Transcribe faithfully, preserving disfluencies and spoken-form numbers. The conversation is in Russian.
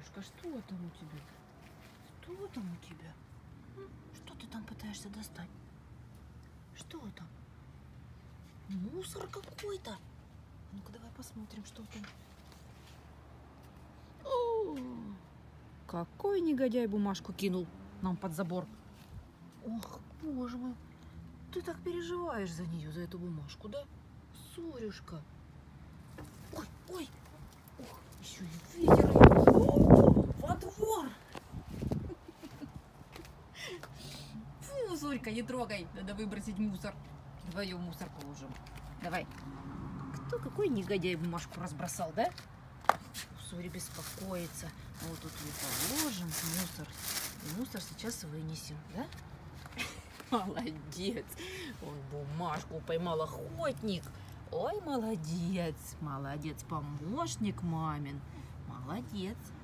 Сурюшка, что там у тебя? Что там у тебя? Что ты там пытаешься достать? Что там? Мусор какой-то. Ну-ка давай посмотрим, что там. О, какой негодяй бумажку кинул нам под забор. Ох, боже мой. Ты так переживаешь за нее, за эту бумажку, да? Сурюшка. Ой, ой. Ох, еще и ветер. О, во двор. Фу, Сурька, не трогай. Надо выбросить мусор. Давай ее в мусор положим. Давай. Кто какой негодяй бумажку разбросал, да? Суря беспокоится. А вот тут ее положим в мусор. И мусор сейчас вынесем, да? Молодец. Он бумажку поймал, охотник. Ой, молодец. Молодец, помощник мамин. Молодец.